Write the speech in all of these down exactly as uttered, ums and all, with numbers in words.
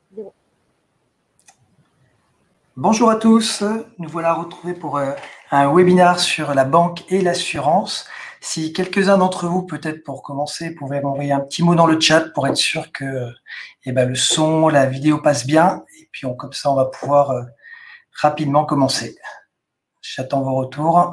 Zéro. Bonjour à tous, nous voilà retrouvés pour euh, un webinaire sur la banque et l'assurance. Si quelques-uns d'entre vous, peut-être pour commencer, pouvaient m'envoyer un petit mot dans le chat pour être sûr que eh ben, le son, la vidéo passe bien, et puis on, comme ça on va pouvoir euh, rapidement commencer. J'attends vos retours.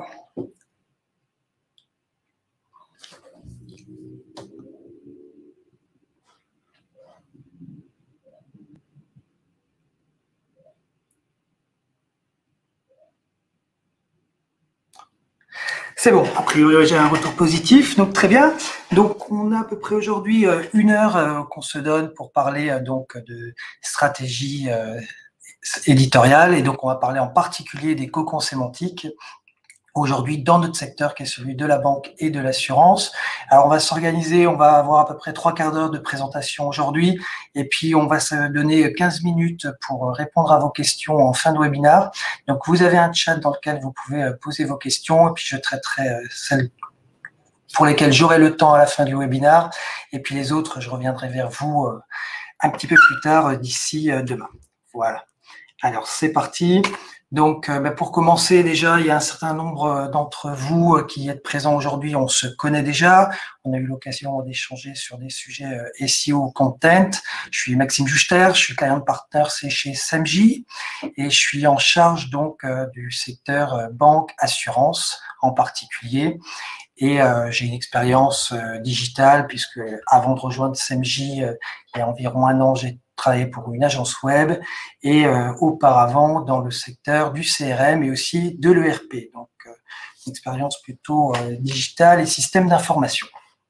C'est bon, a priori j'ai un retour positif, donc très bien. Donc on a à peu près aujourd'hui euh, une heure euh, qu'on se donne pour parler euh, donc de stratégie euh, éditoriale, et donc on va parler en particulier des cocons sémantiques aujourd'hui dans notre secteur qui est celui de la banque et de l'assurance. Alors on va s'organiser, on va avoir à peu près trois quarts d'heure de présentation aujourd'hui, et puis on va se donner quinze minutes pour répondre à vos questions en fin de webinaire. Donc vous avez un chat dans lequel vous pouvez poser vos questions, et puis je traiterai celles pour lesquelles j'aurai le temps à la fin du webinaire, et puis les autres, je reviendrai vers vous un petit peu plus tard d'ici demain. Voilà. Alors c'est parti. Donc, euh, bah, pour commencer, déjà, il y a un certain nombre d'entre vous euh, qui êtes présents aujourd'hui. On se connaît déjà. On a eu l'occasion d'échanger sur des sujets euh, S E O content. Je suis Maxime Juster, je suis client partner, c'est chez S M J, et je suis en charge donc euh, du secteur euh, banque, assurance en particulier. Et euh, j'ai une expérience euh, digitale puisque avant de rejoindre S M J, euh, il y a environ un an, j'ai travaillé pour une agence web, et euh, auparavant dans le secteur du C R M et aussi de l'E R P. Donc, euh, une expérience plutôt euh, digitale et système d'information.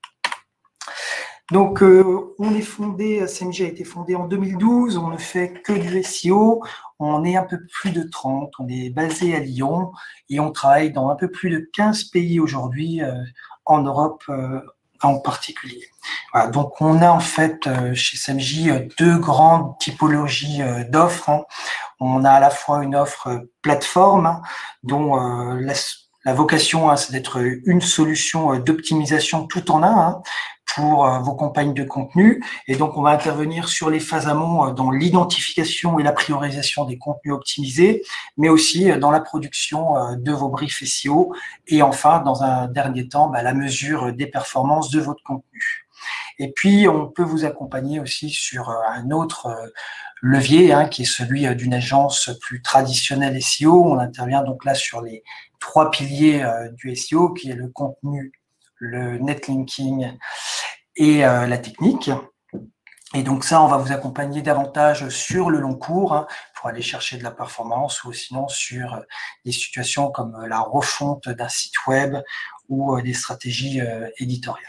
Donc, euh, on est fondé, S M J a été fondé en deux mille douze, on ne fait que du S E O, on est un peu plus de trente, on est basé à Lyon et on travaille dans un peu plus de quinze pays aujourd'hui, euh, en Europe euh, en particulier. Voilà, donc, on a en fait euh, chez S M J deux grandes typologies euh, d'offres, hein. On a à la fois une offre plateforme, hein, dont euh, la, la vocation, hein, c'est d'être une solution d'optimisation tout en un, hein, pour euh, vos campagnes de contenu. Et donc, on va intervenir sur les phases amont euh, dans l'identification et la priorisation des contenus optimisés, mais aussi euh, dans la production euh, de vos briefs S E O. Et enfin, dans un dernier temps, bah, la mesure des performances de votre contenu. Et puis, on peut vous accompagner aussi sur euh, un autre euh, levier, hein, qui est celui euh, d'une agence plus traditionnelle S E O. On intervient donc là sur les trois piliers euh, du S E O, qui est le contenu, le netlinking et euh, la technique. Et donc ça, on va vous accompagner davantage sur le long cours, hein, pour aller chercher de la performance, ou sinon sur des situations comme la refonte d'un site web ou des stratégies euh, éditoriales.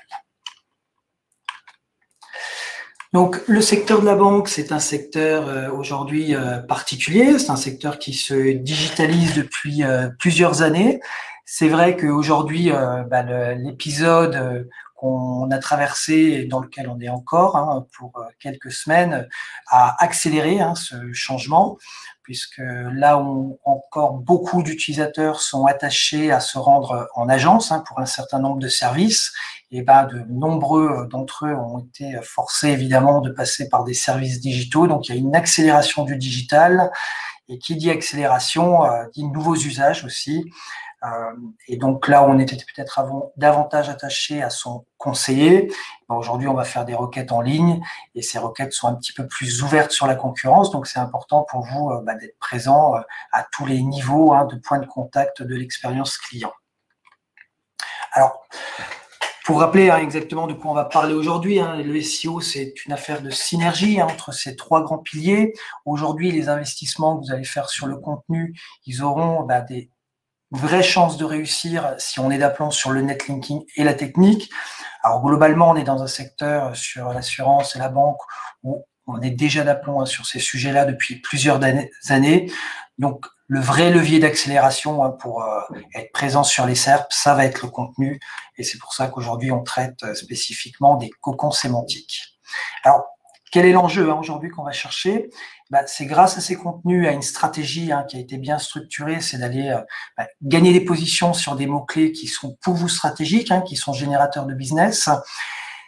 Donc, le secteur de la banque, c'est un secteur euh, aujourd'hui euh, particulier. C'est un secteur qui se digitalise depuis euh, plusieurs années. C'est vrai qu'aujourd'hui, euh, bah, l'épisode euh, qu'on a traversé et dans lequel on est encore, hein, pour euh, quelques semaines, a accéléré, hein, ce changement, puisque là où encore beaucoup d'utilisateurs sont attachés à se rendre en agence, hein, pour un certain nombre de services, et ben de nombreux d'entre eux ont été forcés évidemment de passer par des services digitaux. Donc il y a une accélération du digital, et qui dit accélération euh, dit nouveaux usages aussi. Euh, et donc là, on était peut-être davantage attaché à son conseiller. Ben, aujourd'hui, on va faire des requêtes en ligne, et ces requêtes sont un petit peu plus ouvertes sur la concurrence. Donc c'est important pour vous euh, ben, d'être présent euh, à tous les niveaux, hein, de point de contact de l'expérience client. Alors, pour rappeler hein, exactement de quoi on va parler aujourd'hui, hein, le S E O, c'est une affaire de synergie hein, entre ces trois grands piliers. Aujourd'hui, les investissements que vous allez faire sur le contenu, ils auront bah, des vraies chances de réussir si on est d'aplomb sur le netlinking et la technique. Alors globalement, on est dans un secteur sur l'assurance et la banque où on est déjà d'aplomb hein, sur ces sujets-là depuis plusieurs années. Donc, le vrai levier d'accélération hein, pour euh, être présent sur les S E R P, ça va être le contenu. Et c'est pour ça qu'aujourd'hui, on traite euh, spécifiquement des cocons sémantiques. Alors, quel est l'enjeu hein, aujourd'hui qu'on va chercher? Bah, c'est grâce à ces contenus, à une stratégie hein, qui a été bien structurée, c'est d'aller euh, bah, gagner des positions sur des mots-clés qui sont pour vous stratégiques, hein, qui sont générateurs de business.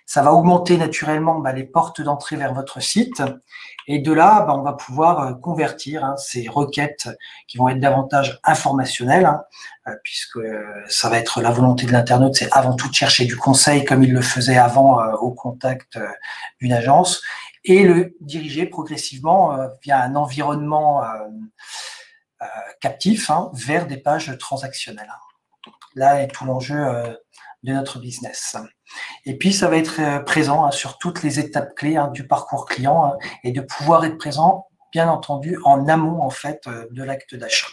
Ça va augmenter naturellement bah, les portes d'entrée vers votre site. Et de là, bah, on va pouvoir euh, convertir hein, ces requêtes qui vont être davantage informationnelles, hein, euh, puisque euh, ça va être la volonté de l'internaute, c'est avant tout de chercher du conseil comme il le faisait avant euh, au contact euh, d'une agence, et le diriger progressivement euh, via un environnement euh, euh, captif hein, vers des pages transactionnelles. Là est tout l'enjeu euh, de notre business. Et puis, ça va être euh, présent hein, sur toutes les étapes clés hein, du parcours client hein, et de pouvoir être présent, bien entendu, en amont en fait euh, de l'acte d'achat.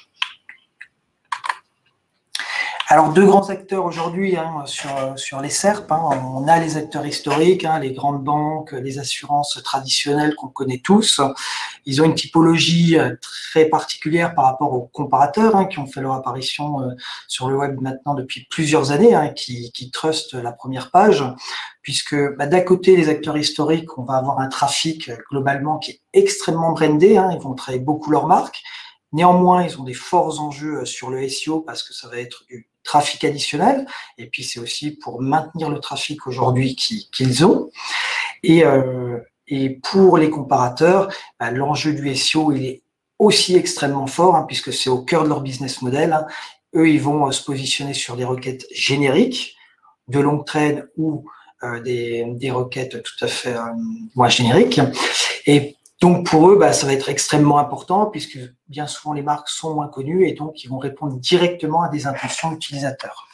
Alors, deux grands acteurs aujourd'hui hein, sur, sur les S E R P. Hein. On a les acteurs historiques, hein, les grandes banques, les assurances traditionnelles qu'on connaît tous. Ils ont une typologie très particulière par rapport aux comparateurs hein, qui ont fait leur apparition euh, sur le web maintenant depuis plusieurs années, hein, qui, qui trustent la première page, puisque bah, d'un côté, les acteurs historiques, on va avoir un trafic globalement qui est extrêmement brandé. Hein, ils vont travailler beaucoup leur marque. Néanmoins, ils ont des forts enjeux sur le S E O parce que ça va être du trafic additionnel, et puis c'est aussi pour maintenir le trafic aujourd'hui qu'ils ont. Et, euh, et pour les comparateurs, bah, l'enjeu du S E O, il est aussi extrêmement fort, hein, puisque c'est au cœur de leur business model. Hein. Eux, ils vont euh, se positionner sur des requêtes génériques, de longue traîne ou euh, des, des requêtes tout à fait euh, moins génériques. Et donc, pour eux, bah, ça va être extrêmement important puisque bien souvent, les marques sont moins connues et donc, ils vont répondre directement à des intentions utilisateurs.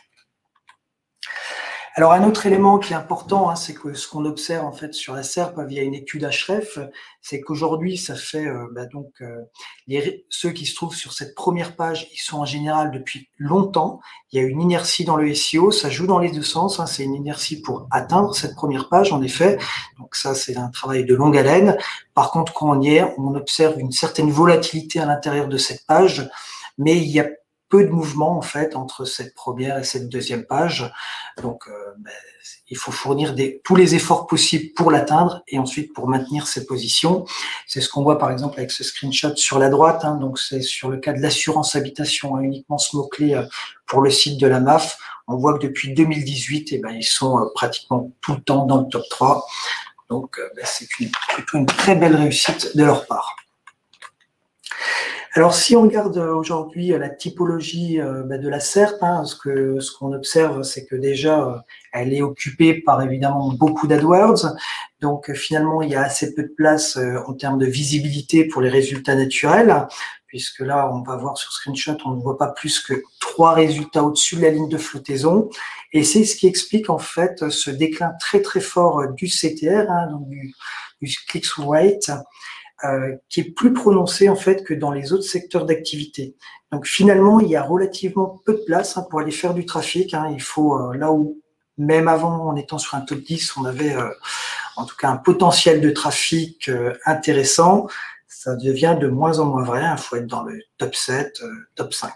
Alors, un autre élément qui est important, hein, c'est que ce qu'on observe en fait sur la S E R P via une étude Href, c'est qu'aujourd'hui, ça fait euh, bah, donc euh, les, ceux qui se trouvent sur cette première page, ils sont en général depuis longtemps. Il y a une inertie dans le S E O, ça joue dans les deux sens. Hein, c'est une inertie pour atteindre cette première page, en effet. Donc ça, c'est un travail de longue haleine. Par contre, quand on y est, on observe une certaine volatilité à l'intérieur de cette page, mais il y a peu de mouvement en fait entre cette première et cette deuxième page. Donc, euh, ben, il faut fournir des, tous les efforts possibles pour l'atteindre et ensuite pour maintenir cette position. C'est ce qu'on voit par exemple avec ce screenshot sur la droite. Hein, donc, c'est sur le cas de l'assurance habitation, hein, uniquement ce mot-clé euh, pour le site de la M A F. On voit que depuis deux mille dix-huit, eh ben, ils sont euh, pratiquement tout le temps dans le top trois. Donc, euh, ben, c'est une, plutôt une très belle réussite de leur part. Alors, si on regarde aujourd'hui la typologie euh, bah, de la S E R P, hein, ce que ce qu'on observe, c'est que déjà, euh, elle est occupée par évidemment beaucoup d'AdWords. Donc, euh, finalement, il y a assez peu de place euh, en termes de visibilité pour les résultats naturels, puisque là, on va voir sur screenshot, on ne voit pas plus que trois résultats au-dessus de la ligne de flottaison. Et c'est ce qui explique en fait ce déclin très très fort du C T R, hein, donc du, du click-through rate. Euh, qui est plus prononcé en fait que dans les autres secteurs d'activité. Donc finalement, il y a relativement peu de place hein, pour aller faire du trafic. Hein. Il faut, euh, là où même avant, en étant sur un top dix, on avait euh, en tout cas un potentiel de trafic euh, intéressant, ça devient de moins en moins vrai. Il faut être dans le top sept, euh, top cinq.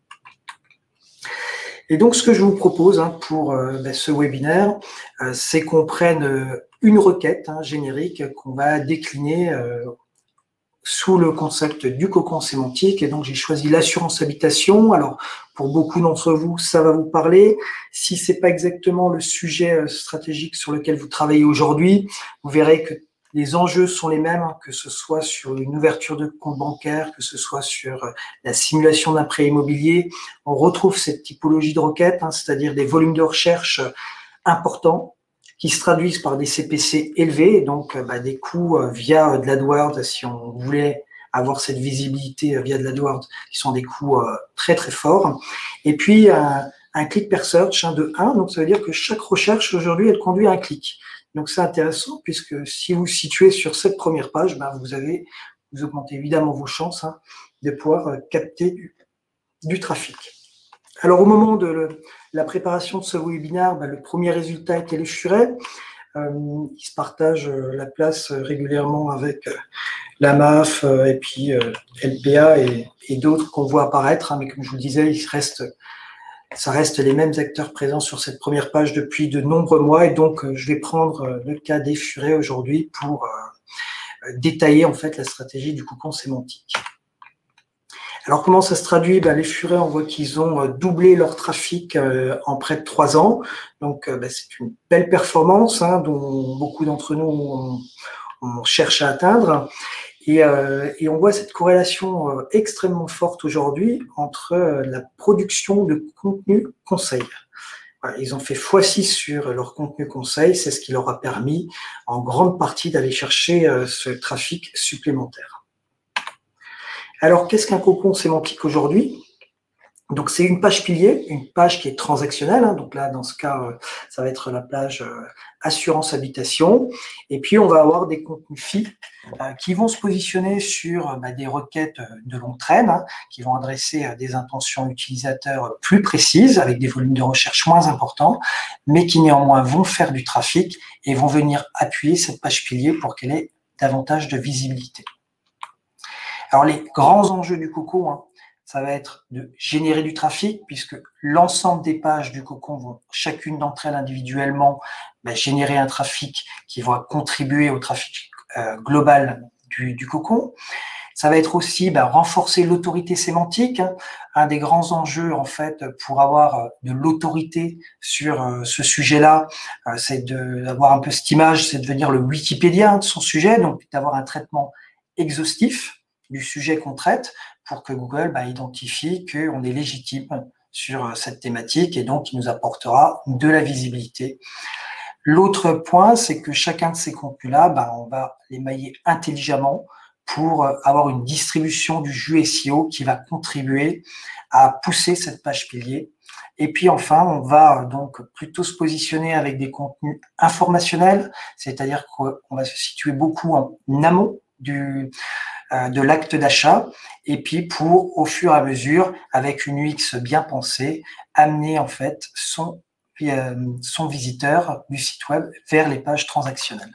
Et donc, ce que je vous propose hein, pour euh, ben, ce webinaire, euh, c'est qu'on prenne euh, une requête hein, générique qu'on va décliner euh, sous le concept du cocon sémantique. Et donc, j'ai choisi l'assurance habitation. Alors, pour beaucoup d'entre vous, ça va vous parler. Si c'est pas exactement le sujet stratégique sur lequel vous travaillez aujourd'hui, vous verrez que les enjeux sont les mêmes, que ce soit sur une ouverture de compte bancaire, que ce soit sur la simulation d'un prêt immobilier. On retrouve cette typologie de requête, hein, c'est-à-dire des volumes de recherche importants, qui se traduisent par des C P C élevés, donc bah, des coûts euh, via de l'AdWords, si on voulait avoir cette visibilité euh, via de l'AdWords, qui sont des coûts euh, très très forts. Et puis un, un click per search hein, de un, donc ça veut dire que chaque recherche aujourd'hui, elle conduit à un clic. Donc c'est intéressant puisque si vous vous situez sur cette première page, bah, vous avez, vous augmentez évidemment vos chances hein, de pouvoir euh, capter du, du trafic. Alors, au moment de le, la préparation de ce webinaire, bah, le premier résultat était le furet. Euh, il se partage euh, la place euh, régulièrement avec euh, la M A F euh, et puis euh, L P A et, et d'autres qu'on voit apparaître. Hein, mais comme je vous le disais, il reste, ça reste les mêmes acteurs présents sur cette première page depuis de nombreux mois. Et donc, euh, je vais prendre euh, le cas des furets aujourd'hui pour euh, détailler en fait la stratégie du cocon sémantique. Alors, comment ça se traduit? Ben, les furets, on voit qu'ils ont doublé leur trafic euh, en près de trois ans. Donc, euh, ben, c'est une belle performance hein, dont beaucoup d'entre nous on, on cherche à atteindre. Et, euh, et on voit cette corrélation euh, extrêmement forte aujourd'hui entre euh, la production de contenu conseil. Voilà, ils ont fait fois six sur leur contenu conseil, c'est ce qui leur a permis en grande partie d'aller chercher euh, ce trafic supplémentaire. Alors, qu'est-ce qu'un cocon sémantique aujourd'hui? Donc, c'est une page pilier, une page qui est transactionnelle. Hein, donc là, dans ce cas, euh, ça va être la page euh, assurance habitation. Et puis, on va avoir des contenus filles euh, qui vont se positionner sur euh, bah, des requêtes de longue traîne, hein, qui vont adresser euh, des intentions utilisateurs plus précises, avec des volumes de recherche moins importants, mais qui néanmoins vont faire du trafic et vont venir appuyer cette page pilier pour qu'elle ait davantage de visibilité. Alors, les grands enjeux du Coco, hein, ça va être de générer du trafic, puisque l'ensemble des pages du Cocon vont, chacune d'entre elles individuellement, bah, générer un trafic qui va contribuer au trafic euh, global du, du Cocon. Ça va être aussi bah, renforcer l'autorité sémantique. Hein. Un des grands enjeux, en fait, pour avoir de l'autorité sur euh, ce sujet-là, euh, c'est d'avoir un peu cette image, c'est de devenir le Wikipédia hein, de son sujet, donc d'avoir un traitement exhaustif du sujet qu'on traite pour que Google bah, identifie qu'on est légitime sur cette thématique et donc il nous apportera de la visibilité. L'autre point, c'est que chacun de ces contenus-là, bah, on va les mailler intelligemment pour avoir une distribution du jus S E O qui va contribuer à pousser cette page pilier. Et puis enfin, on va donc plutôt se positionner avec des contenus informationnels, c'est-à-dire qu'on va se situer beaucoup en amont du de l'acte d'achat, et puis pour, au fur et à mesure, avec une U X bien pensée, amener en fait son, euh, son visiteur du site web vers les pages transactionnelles.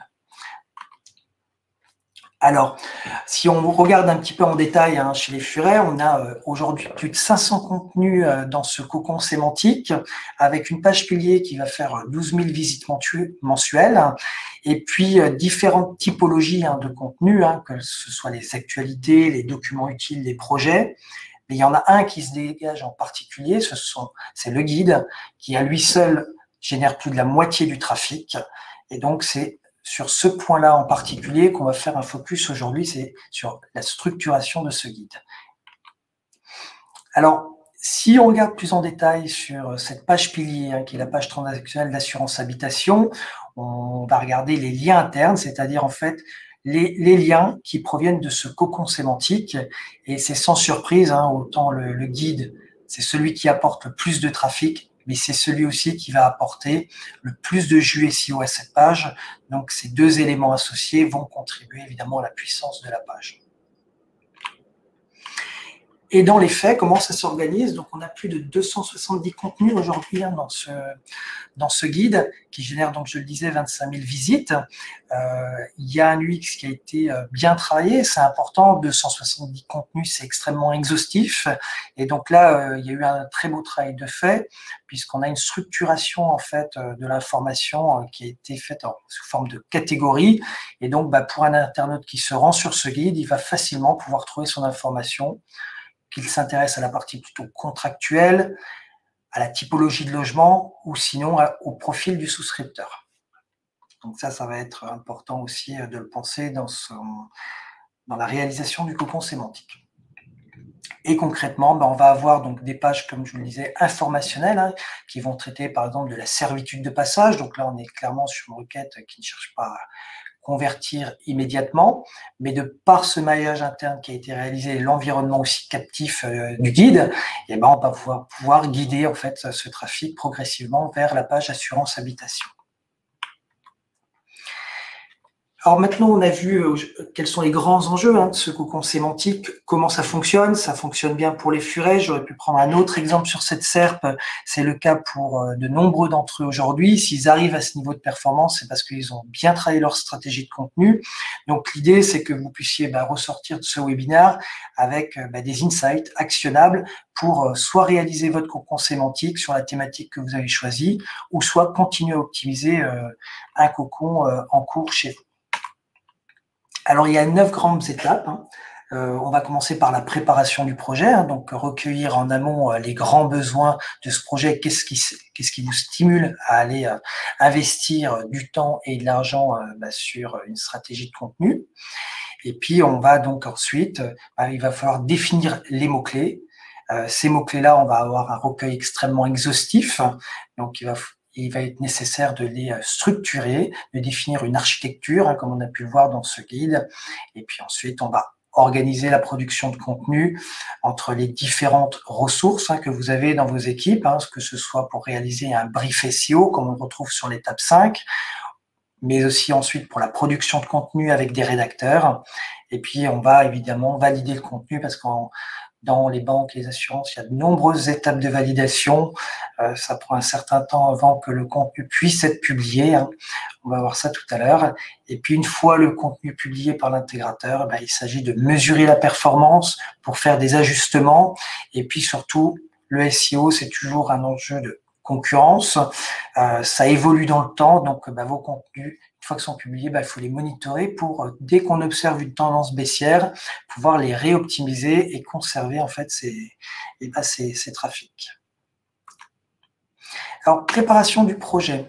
Alors, si on regarde un petit peu en détail hein, chez les furets, on a euh, aujourd'hui plus de cinq cents contenus euh, dans ce cocon sémantique, avec une page pilier qui va faire douze mille visites mensuelles, et puis euh, différentes typologies hein, de contenus, hein, que ce soit les actualités, les documents utiles, les projets. Mais il y en a un qui se dégage en particulier, ce sont, c'est le guide, qui à lui seul génère plus de la moitié du trafic, et donc c'est sur ce point-là en particulier qu'on va faire un focus aujourd'hui, c'est sur la structuration de ce guide. Alors, si on regarde plus en détail sur cette page pilier, hein, qui est la page transactionnelle d'assurance habitation, on va regarder les liens internes, c'est-à-dire en fait les, les liens qui proviennent de ce cocon sémantique. Et c'est sans surprise, hein, autant le, le guide, c'est celui qui apporte le plus de trafic, mais c'est celui aussi qui va apporter le plus de jus S E O à cette page. Donc, ces deux éléments associés vont contribuer évidemment à la puissance de la page. Et dans les faits, comment ça s'organise? Donc, on a plus de deux cent soixante-dix contenus aujourd'hui hein, dans, ce, dans ce guide qui génère, donc je le disais, vingt-cinq mille visites. Euh, il y a un U X qui a été bien travaillé, c'est important. deux cent soixante-dix contenus, c'est extrêmement exhaustif. Et donc là, euh, il y a eu un très beau travail de fait puisqu'on a une structuration en fait de l'information euh, qui a été faite en, sous forme de catégories. Et donc, bah, pour un internaute qui se rend sur ce guide, il va facilement pouvoir trouver son information, qu'il s'intéresse à la partie plutôt contractuelle, à la typologie de logement ou sinon au profil du souscripteur. Donc ça, ça va être important aussi de le penser dans, son, dans la réalisation du cocon sémantique. Et concrètement, ben on va avoir donc des pages, comme je vous le disais, informationnelles, hein, qui vont traiter par exemple de la servitude de passage. Donc là, on est clairement sur une requête qui ne cherche pas à convertir immédiatement, mais de par ce maillage interne qui a été réalisé, l'environnement aussi captif euh, du guide, et ben on va pouvoir, pouvoir guider en fait ce trafic progressivement vers la page assurance habitation. Alors maintenant, on a vu euh, quels sont les grands enjeux hein, de ce cocon sémantique, comment ça fonctionne, ça fonctionne bien pour les furets. J'aurais pu prendre un autre exemple sur cette S E R P, c'est le cas pour euh, de nombreux d'entre eux aujourd'hui. S'ils arrivent à ce niveau de performance, c'est parce qu'ils ont bien travaillé leur stratégie de contenu. Donc l'idée, c'est que vous puissiez bah, ressortir de ce webinaire avec euh, bah, des insights actionnables pour euh, soit réaliser votre cocon sémantique sur la thématique que vous avez choisie, ou soit continuer à optimiser euh, un cocon euh, en cours chez vous. Alors, il y a neuf grandes étapes hein, Euh, on va commencer par la préparation du projet, hein, donc recueillir en amont euh, les grands besoins de ce projet, qu'est-ce qui, qu'est-ce qui vous stimule à aller euh, investir du temps et de l'argent euh, bah, sur une stratégie de contenu. Et puis, on va donc ensuite, euh, il va falloir définir les mots-clés. Euh, ces mots-clés-là, on va avoir un recueil extrêmement exhaustif, donc il va il va être nécessaire de les structurer, de définir une architecture, hein, comme on a pu le voir dans ce guide. Et puis ensuite, on va organiser la production de contenu entre les différentes ressources hein, que vous avez dans vos équipes, hein, que ce soit pour réaliser un brief S E O, comme on le retrouve sur l'étape cinq, mais aussi ensuite pour la production de contenu avec des rédacteurs. Et puis, on va évidemment valider le contenu parce qu'en dans les banques, les assurances, il y a de nombreuses étapes de validation. Euh, ça prend un certain temps avant que le contenu puisse être publié. Hein. On va voir ça tout à l'heure. Et puis, une fois le contenu publié par l'intégrateur, ben, il s'agit de mesurer la performance pour faire des ajustements. Et puis, surtout, le S E O, c'est toujours un enjeu de concurrence. Euh, ça évolue dans le temps. Donc, ben, vos contenus, une fois qu'ils sont publiés, bah, il faut les monitorer pour, dès qu'on observe une tendance baissière, pouvoir les réoptimiser et conserver en fait ces, et bah, ces, ces trafics. Alors, préparation du projet.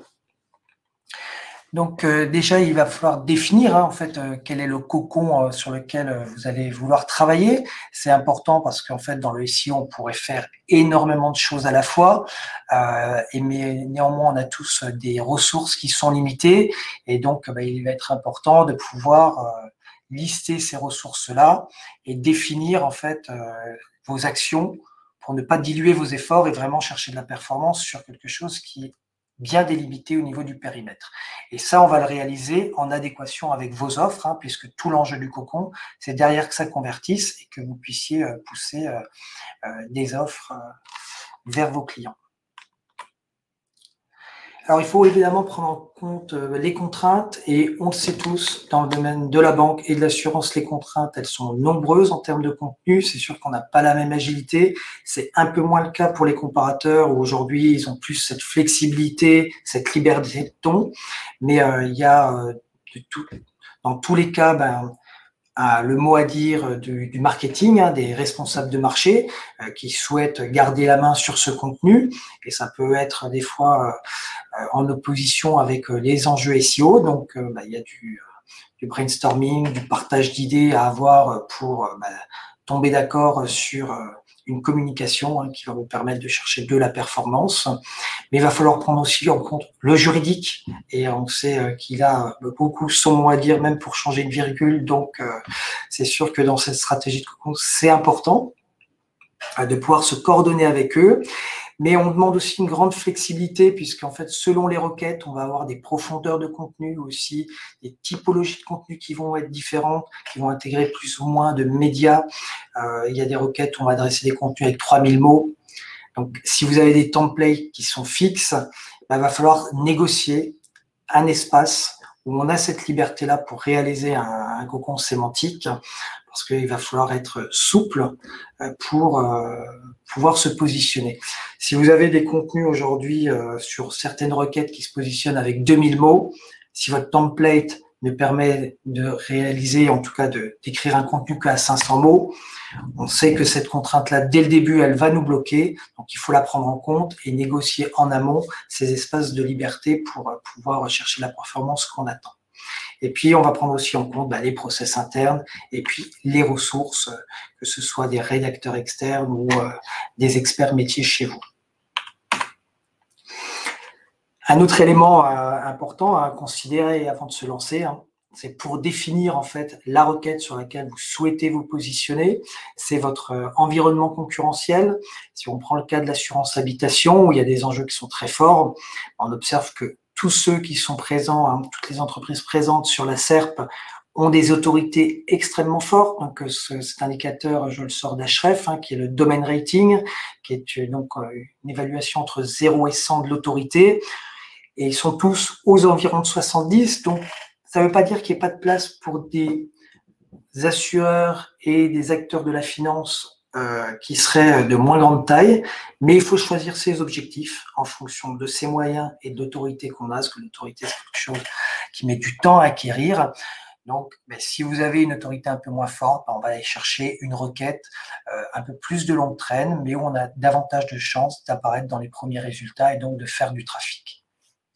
Donc euh, déjà, il va falloir définir hein, en fait euh, quel est le cocon euh, sur lequel euh, vous allez vouloir travailler. C'est important parce qu'en fait, dans le S E O, on pourrait faire énormément de choses à la fois, euh, et mais néanmoins, on a tous des ressources qui sont limitées, et donc bah, il va être important de pouvoir euh, lister ces ressources-là et définir en fait euh, vos actions pour ne pas diluer vos efforts et vraiment chercher de la performance sur quelque chose qui est bien délimité au niveau du périmètre. Et ça, on va le réaliser en adéquation avec vos offres, hein, puisque tout l'enjeu du cocon, c'est derrière que ça convertisse et que vous puissiez euh, pousser euh, euh, des offres euh, vers vos clients. Alors, il faut évidemment prendre en compte euh, les contraintes, et on le sait tous, dans le domaine de la banque et de l'assurance, les contraintes, elles sont nombreuses en termes de contenu. C'est sûr qu'on n'a pas la même agilité. C'est un peu moins le cas pour les comparateurs, où aujourd'hui, ils ont plus cette flexibilité, cette liberté de ton. Mais euh, il y a, euh, de tout, dans tous les cas, ben, à le mot à dire du, du marketing, hein, des responsables de marché euh, qui souhaitent garder la main sur ce contenu, et ça peut être des fois euh, en opposition avec les enjeux S E O. Donc, euh, bah, il y a du, du brainstorming, du partage d'idées à avoir pour euh, bah, tomber d'accord sur euh, une communication hein, qui va vous permettre de chercher de la performance. Mais il va falloir prendre aussi en compte le juridique, et on sait euh, qu'il a beaucoup son mot à dire, même pour changer une virgule. Donc, euh, c'est sûr que dans cette stratégie de cocon, c'est important euh, de pouvoir se coordonner avec eux. Mais on demande aussi une grande flexibilité, puisqu'en fait, selon les requêtes, on va avoir des profondeurs de contenu, aussi des typologies de contenu qui vont être différentes, qui vont intégrer plus ou moins de médias. Euh, il y a des requêtes où on va adresser des contenus avec trois mille mots. Donc, si vous avez des templates qui sont fixes, ben, il va falloir négocier un espace où on a cette liberté-là pour réaliser un, un cocon sémantique, parce qu'il va falloir être souple pour euh, pouvoir se positionner. Si vous avez des contenus aujourd'hui euh, sur certaines requêtes qui se positionnent avec deux mille mots, si votre template ne permet de réaliser, en tout cas de d'écrire un contenu qu'à cinq cents mots, on sait que cette contrainte-là, dès le début, elle va nous bloquer. Donc, il faut la prendre en compte et négocier en amont ces espaces de liberté pour pouvoir rechercher la performance qu'on attend. Et puis, on va prendre aussi en compte bah, les process internes et puis les ressources, que ce soit des rédacteurs externes ou euh, des experts métiers chez vous. Un autre élément euh, important à considérer avant de se lancer, hein, c'est pour définir en fait la requête sur laquelle vous souhaitez vous positionner, c'est votre euh, environnement concurrentiel. Si on prend le cas de l'assurance habitation, où il y a des enjeux qui sont très forts, on observe que tous ceux qui sont présents, hein, toutes les entreprises présentes sur la S E R P ont des autorités extrêmement fortes. Donc, ce, cet indicateur, je le sors d'Ahrefs, hein, qui est le domain rating, qui est donc une évaluation entre zéro et cent de l'autorité. Et ils sont tous aux environs de soixante-dix. Donc, ça ne veut pas dire qu'il n'y ait pas de place pour des assureurs et des acteurs de la finance euh, qui seraient de moins grande taille, mais il faut choisir ses objectifs en fonction de ses moyens et de l'autorité qu'on a, parce que l'autorité, c'est quelque chose qui met du temps à acquérir. Donc, ben, si vous avez une autorité un peu moins forte, ben, on va aller chercher une requête euh, un peu plus de longue traîne, mais où on a davantage de chances d'apparaître dans les premiers résultats et donc de faire du trafic.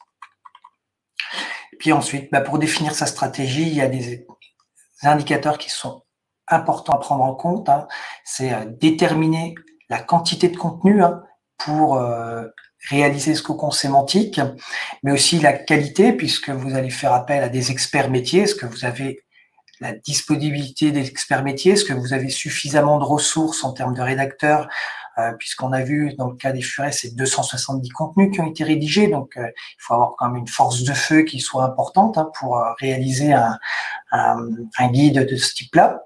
Et puis ensuite, ben, pour définir sa stratégie, il y a des indicateurs qui sont importants à prendre en compte. Hein. C'est euh, déterminer la quantité de contenu hein, pour euh, réaliser ce cocon sémantique, mais aussi la qualité, puisque vous allez faire appel à des experts métiers. Est-ce que vous avez la disponibilité des experts métiers? Est-ce que vous avez suffisamment de ressources en termes de rédacteurs? Euh, puisqu'on a vu, dans le cas des furets, c'est deux cent soixante-dix contenus qui ont été rédigés, donc euh, il faut avoir quand même une force de feu qui soit importante hein, pour euh, réaliser un, un, un guide de ce type-là.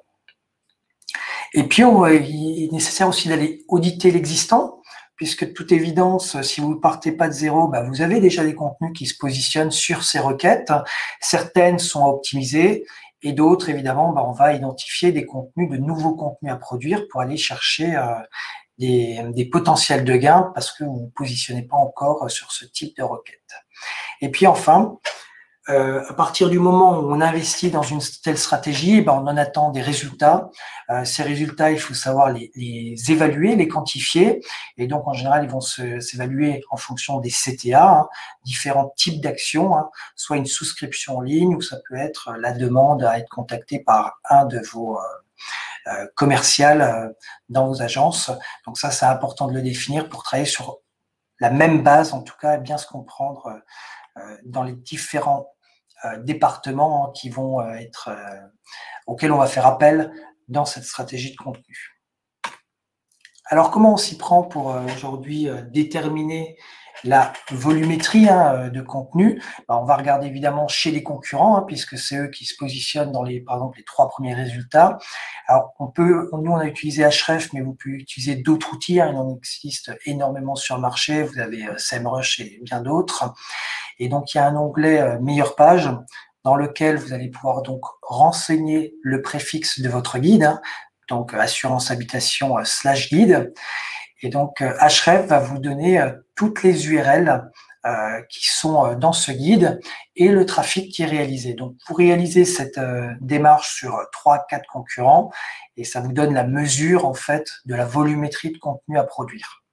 Et puis, on, il est nécessaire aussi d'aller auditer l'existant, puisque de toute évidence, si vous ne partez pas de zéro, bah, vous avez déjà des contenus qui se positionnent sur ces requêtes. Certaines sont optimisées et d'autres, évidemment, bah, on va identifier des contenus, de nouveaux contenus à produire pour aller chercher euh, des, des potentiels de gains parce que vous ne vous positionnez pas encore sur ce type de requête. Et puis enfin, Euh, à partir du moment où on investit dans une telle stratégie, ben on en attend des résultats. Euh, ces résultats, il faut savoir les, les évaluer, les quantifier. Et donc, en général, ils vont s'évaluer en fonction des C T A, hein, différents types d'actions, hein, soit une souscription en ligne ou ça peut être la demande à être contacté par un de vos euh, euh, commerciales euh, dans vos agences. Donc ça, c'est important de le définir pour travailler sur la même base, en tout cas, et bien se comprendre euh, dans les différents euh, départements hein, qui vont euh, être euh, auxquels on va faire appel dans cette stratégie de contenu. Alors, comment on s'y prend pour euh, aujourd'hui euh, déterminer la volumétrie hein, de contenu? Ben, on va regarder évidemment chez les concurrents, hein, puisque c'est eux qui se positionnent dans les, par exemple, les trois premiers résultats. Alors, on peut, nous, on a utilisé Ahref, mais vous pouvez utiliser d'autres outils. Hein, il en existe énormément sur le marché. Vous avez euh, SEMrush et bien d'autres. Et donc, il y a un onglet euh, Meilleure page dans lequel vous allez pouvoir donc renseigner le préfixe de votre guide, hein, donc assurance habitation euh, slash guide. Et donc, euh, Ahref va vous donner euh, toutes les U R L euh, qui sont euh, dans ce guide et le trafic qui est réalisé. Donc, vous réalisez cette euh, démarche sur trois, quatre concurrents et ça vous donne la mesure en fait de la volumétrie de contenu à produire.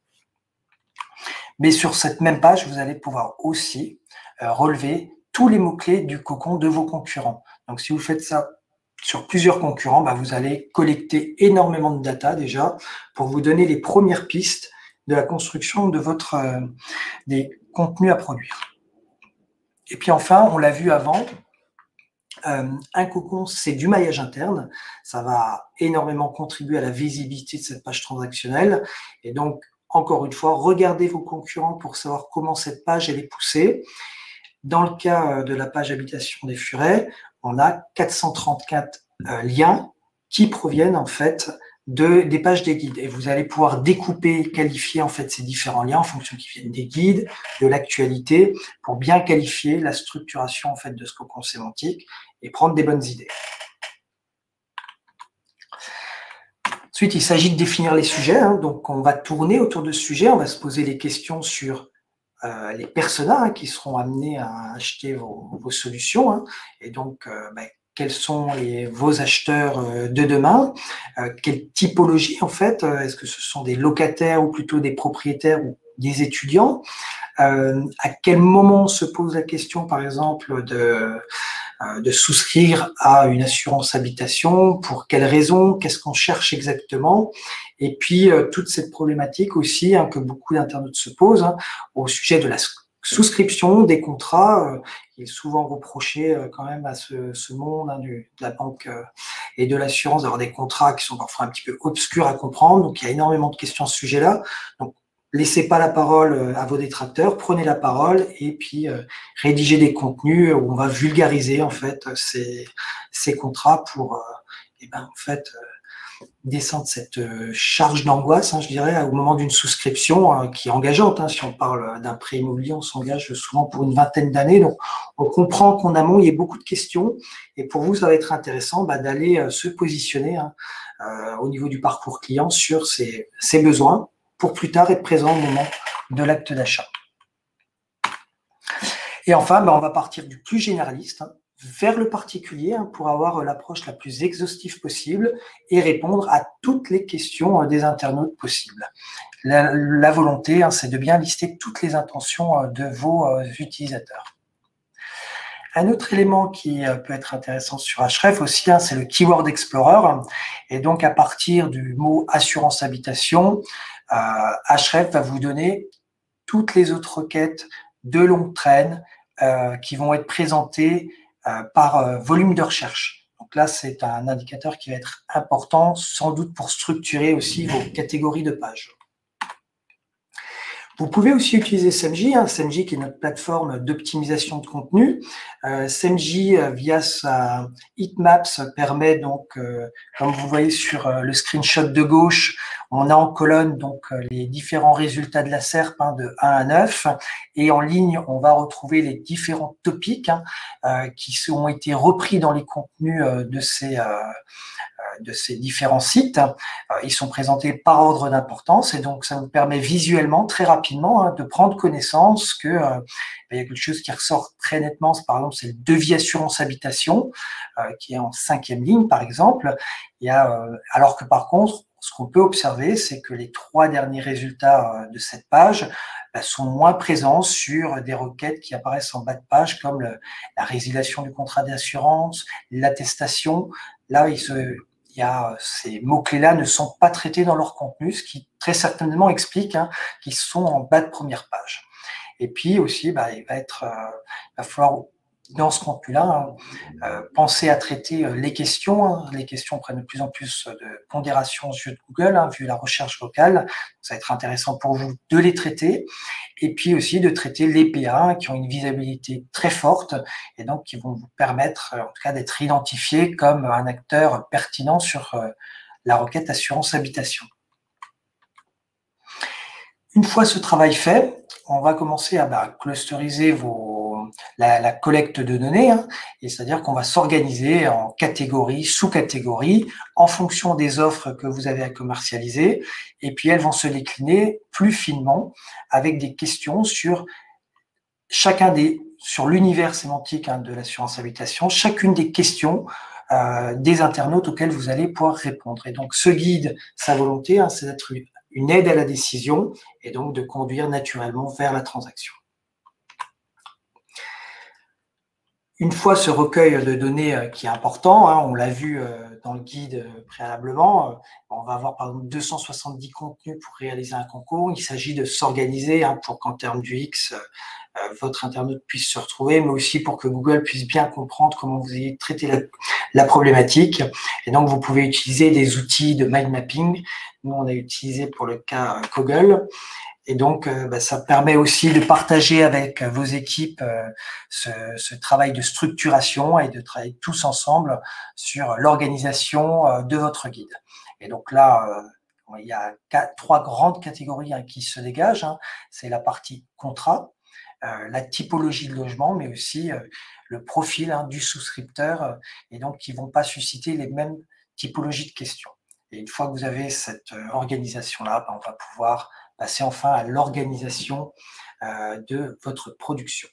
Mais sur cette même page, vous allez pouvoir aussi euh, relever tous les mots-clés du cocon de vos concurrents. Donc, si vous faites ça sur plusieurs concurrents, bah, vous allez collecter énormément de data déjà pour vous donner les premières pistes de la construction de votre euh, des contenus à produire. Et puis enfin, on l'a vu avant, euh, un cocon, c'est du maillage interne. Ça va énormément contribuer à la visibilité de cette page transactionnelle. Et donc, encore une fois, regardez vos concurrents pour savoir comment cette page elle est poussée. Dans le cas de la page habitation des furets, on a quatre cent trente-quatre euh, liens qui proviennent en fait de, des pages des guides. Et vous allez pouvoir découper, qualifier en fait ces différents liens en fonction qu'ils viennent des guides, de l'actualité, pour bien qualifier la structuration en fait de ce cocon sémantique et prendre des bonnes idées. Ensuite, il s'agit de définir les sujets. Hein, donc, on va tourner autour de ce sujet. On va se poser les questions sur euh, les personas hein, qui seront amenés à acheter vos, vos solutions. Hein, et donc, euh, ben, quels sont les, vos acheteurs euh, de demain? euh, Quelle typologie, en fait? Est-ce que ce sont des locataires ou plutôt des propriétaires ou des étudiants? euh, À quel moment on se pose la question, par exemple, de... de souscrire à une assurance habitation, pour quelles raisons, qu'est-ce qu'on cherche exactement, et puis euh, toute cette problématique aussi hein, que beaucoup d'internautes se posent hein, au sujet de la souscription des contrats, euh, qui est souvent reproché euh, quand même à ce, ce monde hein, du, de la banque euh, et de l'assurance d'avoir des contrats qui sont parfois un petit peu obscurs à comprendre, donc il y a énormément de questions à ce sujet-là. Donc, laissez pas la parole à vos détracteurs, prenez la parole et puis euh, rédigez des contenus où on va vulgariser en fait ces, ces contrats pour euh, et ben, en fait euh, descendre cette euh, charge d'angoisse, hein, je dirais, au moment d'une souscription hein, qui est engageante. Hein, si on parle d'un prêt immobilier, on s'engage souvent pour une vingtaine d'années. Donc, on comprend qu'en amont, il y a beaucoup de questions. Et pour vous, ça va être intéressant bah, d'aller euh, se positionner hein, euh, au niveau du parcours client sur ses, ses besoins, pour plus tard être présent au moment de l'acte d'achat. Et enfin, ben, on va partir du plus généraliste. Hein. vers le particulier hein, pour avoir l'approche la plus exhaustive possible et répondre à toutes les questions des internautes possibles. La, la volonté, hein, c'est de bien lister toutes les intentions de vos euh, utilisateurs. Un autre élément qui peut être intéressant sur Ahref aussi, hein, c'est le Keyword Explorer. Et donc, à partir du mot assurance habitation, euh, Ahref va vous donner toutes les autres requêtes de longue traîne euh, qui vont être présentées euh, par euh, volume de recherche. Donc là, c'est un indicateur qui va être important, sans doute pour structurer aussi vos catégories de pages. Vous pouvez aussi utiliser Semji, hein, Semji qui est notre plateforme d'optimisation de contenu. Euh, Semji, euh, via sa heatmaps, permet donc, euh, comme vous voyez sur euh, le screenshot de gauche, on a en colonne donc euh, les différents résultats de la S E R P hein, de un à neuf, et en ligne, on va retrouver les différents topics hein, euh, qui ont été repris dans les contenus euh, de ces euh, de ces différents sites. Ils sont présentés par ordre d'importance et donc ça vous permet visuellement, très rapidement, hein, de prendre connaissance que euh, il y a quelque chose qui ressort très nettement. Par exemple, c'est le devis assurance habitation euh, qui est en cinquième ligne, par exemple. Il y a, euh, alors que par contre, ce qu'on peut observer, c'est que les trois derniers résultats euh, de cette page bah, sont moins présents sur des requêtes qui apparaissent en bas de page, comme le, la résiliation du contrat d'assurance, l'attestation. Là, il se Il y a, ces mots-clés-là ne sont pas traités dans leur contenu, ce qui très certainement explique hein, qu'ils sont en bas de première page. Et puis aussi, bah, il va être, euh, il va falloir dans ce contenu-là hein, euh, penser à traiter euh, les questions. Hein. Les questions prennent de plus en plus de pondération aux yeux de Google, hein, vu la recherche vocale. Ça va être intéressant pour vous de les traiter. Et puis aussi de traiter les P A hein, qui ont une visibilité très forte et donc qui vont vous permettre, en tout cas, d'être identifié comme un acteur pertinent sur euh, la requête assurance habitation. Une fois ce travail fait, on va commencer à bah, clusteriser vos, la, la collecte de données, hein, et c'est-à-dire qu'on va s'organiser en catégories, sous-catégories, en fonction des offres que vous avez à commercialiser, et puis elles vont se décliner plus finement avec des questions sur chacun des, sur l'univers sémantique hein, de l'assurance habitation, chacune des questions euh, des internautes auxquels vous allez pouvoir répondre. Et donc ce guide, sa volonté, hein, c'est d'être une aide à la décision et donc de conduire naturellement vers la transaction. Une fois ce recueil de données qui est important, hein, on l'a vu dans le guide préalablement, on va avoir par exemple deux cent soixante-dix contenus pour réaliser un concours. Il s'agit de s'organiser hein, pour qu'en termes du X, euh, votre internaute puisse se retrouver, mais aussi pour que Google puisse bien comprendre comment vous ayez traité la, la problématique. Et donc, vous pouvez utiliser des outils de mind mapping. Nous, on a utilisé pour le cas Google. Et donc, euh, bah, ça permet aussi de partager avec vos équipes euh, ce, ce travail de structuration et de travailler tous ensemble sur l'organisation euh, de votre guide. Et donc là, euh, il y a quatre, trois grandes catégories hein, qui se dégagent. Hein. C'est la partie contrat, euh, la typologie de logement, mais aussi euh, le profil hein, du souscripteur, euh, et donc qui ne vont pas susciter les mêmes typologies de questions. Et une fois que vous avez cette euh, organisation-là, ben, on va pouvoir passer enfin à l'organisation euh, de votre production.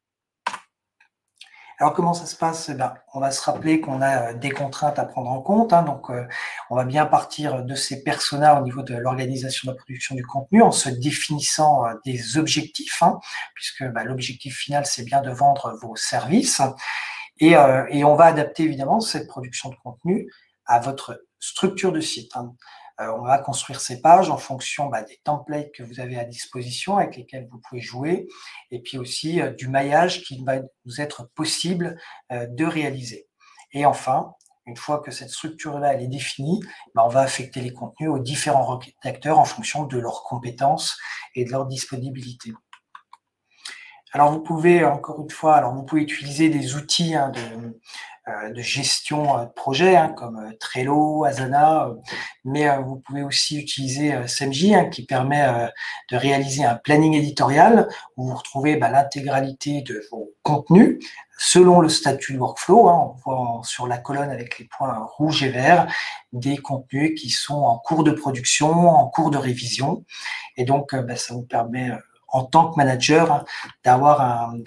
Alors, comment ça se passe? Ben, on va se rappeler qu'on a des contraintes à prendre en compte. Hein, donc, euh, on va bien partir de ces personas au niveau de l'organisation de la production du contenu en se définissant euh, des objectifs, hein, puisque ben, l'objectif final, c'est bien de vendre vos services. Et, euh, et on va adapter évidemment cette production de contenu à votre structure de site. Hein. Euh, on va construire ces pages en fonction bah, des templates que vous avez à disposition avec lesquels vous pouvez jouer et puis aussi euh, du maillage qui va vous être possible euh, de réaliser. Et enfin, une fois que cette structure-là elle est définie, bah, on va affecter les contenus aux différents rédacteurs en fonction de leurs compétences et de leur disponibilité. Alors vous pouvez, encore une fois, alors vous pouvez utiliser des outils hein, de, euh, de gestion de projet hein, comme Trello, Asana, euh, mais euh, vous pouvez aussi utiliser euh, Semji hein, qui permet euh, de réaliser un planning éditorial où vous retrouvez bah, l'intégralité de vos contenus selon le statut de workflow. Hein, on voit en, sur la colonne avec les points rouges et verts des contenus qui sont en cours de production, en cours de révision, et donc euh, bah, ça vous permet euh, en tant que manager, hein, d'avoir un,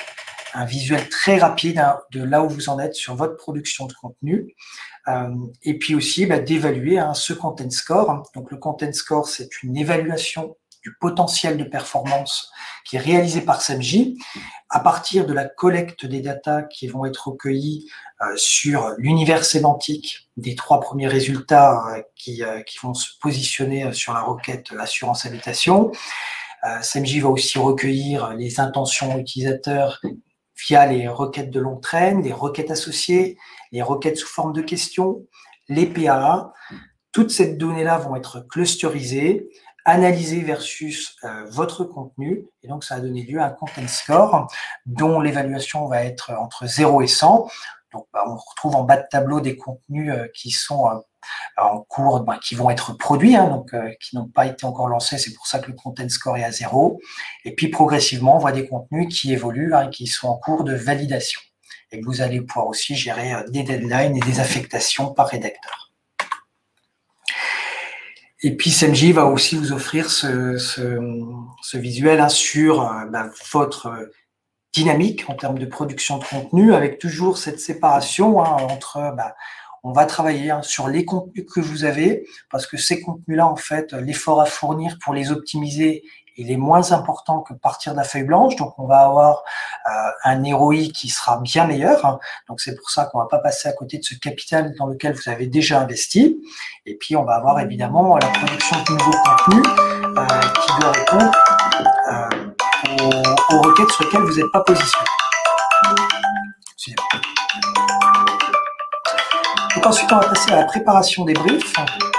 un visuel très rapide hein, de là où vous en êtes sur votre production de contenu. Euh, et puis aussi bah, d'évaluer hein, ce content score. Donc le content score, c'est une évaluation du potentiel de performance qui est réalisé par S E M J à partir de la collecte des datas qui vont être recueillies euh, sur l'univers sémantique des trois premiers résultats euh, qui, euh, qui vont se positionner sur la requête assurance habitation. Euh, S E M J va aussi recueillir les intentions utilisateurs via les requêtes de longue traîne, les requêtes associées, les requêtes sous forme de questions, les P A A. Toutes ces données-là vont être clusterisées, analysées versus euh, votre contenu. Et donc, ça a donné lieu à un content score dont l'évaluation va être entre zéro et cent. Donc, bah, on retrouve en bas de tableau des contenus euh, qui sont euh, en cours, bah, qui vont être produits, hein, donc euh, qui n'ont pas été encore lancés. C'est pour ça que le content score est à zéro. Et puis, progressivement, on voit des contenus qui évoluent, hein, qui sont en cours de validation. Et que vous allez pouvoir aussi gérer euh, des deadlines et des affectations par rédacteur. Et puis, S E M J va aussi vous offrir ce, ce, ce visuel hein, sur euh, bah, votre dynamique en termes de production de contenu, avec toujours cette séparation hein, entre, bah, on va travailler hein, sur les contenus que vous avez, parce que ces contenus-là, en fait, l'effort à fournir pour les optimiser, il est moins important que partir de la feuille blanche. Donc, on va avoir euh, un R O I qui sera bien meilleur. Hein. Donc, c'est pour ça qu'on ne va pas passer à côté de ce capital dans lequel vous avez déjà investi. Et puis, on va avoir évidemment la production de nouveaux contenus euh, qui doit répondre euh, aux, aux requêtes sur lesquelles vous n'êtes pas positionné. Donc, ensuite, on va passer à la préparation des briefs.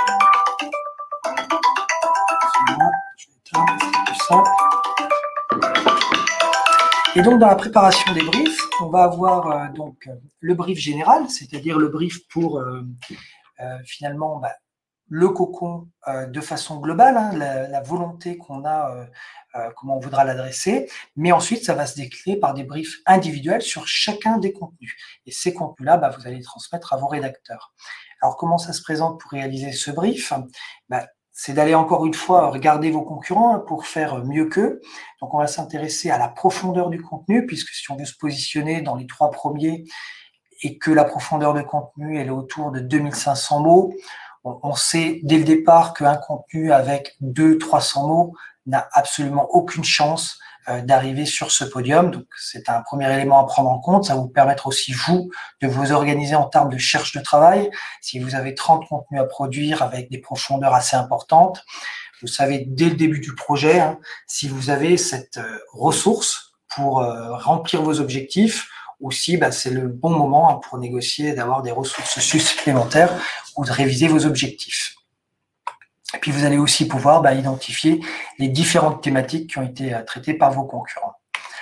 Et donc, dans la préparation des briefs, on va avoir euh, donc le brief général, c'est-à-dire le brief pour euh, euh, finalement bah, le cocon euh, de façon globale, hein, la, la volonté qu'on a, euh, euh, comment on voudra l'adresser, mais ensuite, ça va se décliner par des briefs individuels sur chacun des contenus. Et ces contenus-là, bah, vous allez les transmettre à vos rédacteurs. Alors, comment ça se présente pour réaliser ce brief? bah, C'est d'aller encore une fois regarder vos concurrents pour faire mieux qu'eux. Donc, on va s'intéresser à la profondeur du contenu, puisque si on veut se positionner dans les trois premiers et que la profondeur de contenu elle est autour de deux mille cinq cents mots, on sait dès le départ qu'un contenu avec deux cents à trois cents mots n'a absolument aucune chance d'arriver sur ce podium. Donc, c'est un premier élément à prendre en compte. Ça va vous permettre aussi, vous, de vous organiser en termes de recherche de travail. Si vous avez trente contenus à produire avec des profondeurs assez importantes, vous savez dès le début du projet hein, si vous avez cette euh, ressource pour euh, remplir vos objectifs ou si bah, c'est le bon moment hein, pour négocier d'avoir des ressources supplémentaires ou de réviser vos objectifs. Et puis, vous allez aussi pouvoir bah, identifier les différentes thématiques qui ont été euh, traitées par vos concurrents.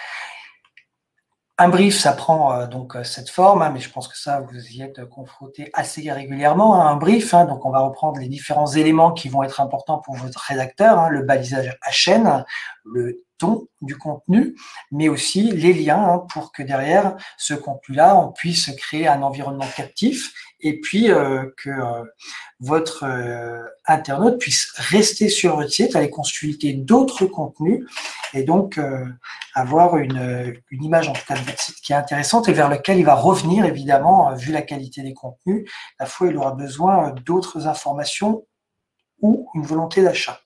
Un brief, ça prend euh, donc cette forme, hein, mais je pense que ça, vous y êtes confronté assez régulièrement à un brief. Hein, donc, on va reprendre les différents éléments qui vont être importants pour votre rédacteur, hein, le balisage à chaîne, le ton du contenu, mais aussi les liens hein, pour que derrière ce contenu-là, on puisse créer un environnement captif et puis euh, que euh, votre euh, internaute puisse rester sur votre site, aller consulter d'autres contenus et donc euh, avoir une, une image en tout cas de votre site qui est intéressante et vers lequel il va revenir évidemment, vu la qualité des contenus, la fois il aura besoin d'autres informations ou une volonté d'achat.